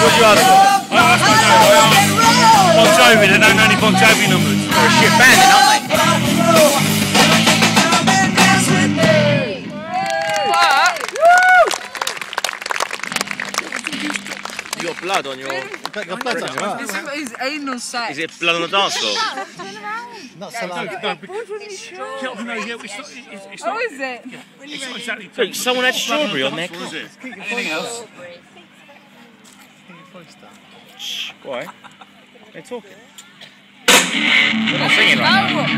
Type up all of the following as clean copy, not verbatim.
What do you ask for? Bon Jovi, they don't know any Bon Jovi numbers. They're a shit band, then, aren't they? You got blood on your... His anal sac. Is it blood on the dance floor? Not so loud. Oh, is it? It's not exactly. Look, someone had strawberry on their Was it? Anything else? Shh, why? They're talking. We're not singing right now.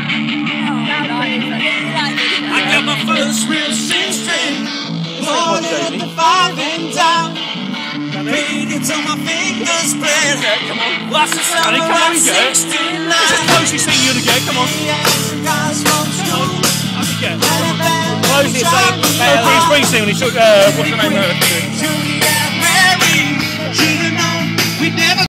I got my first real six-string, bought it at the 5 and down. Paid it till my fingers bled. Come on. Lost the summer Come on, of go. 69. This is the closest thing you're gonna get. Come on. Guys from school. I can get. Closest thing. Bruce Springsteen when he took what's the name of it? Juliet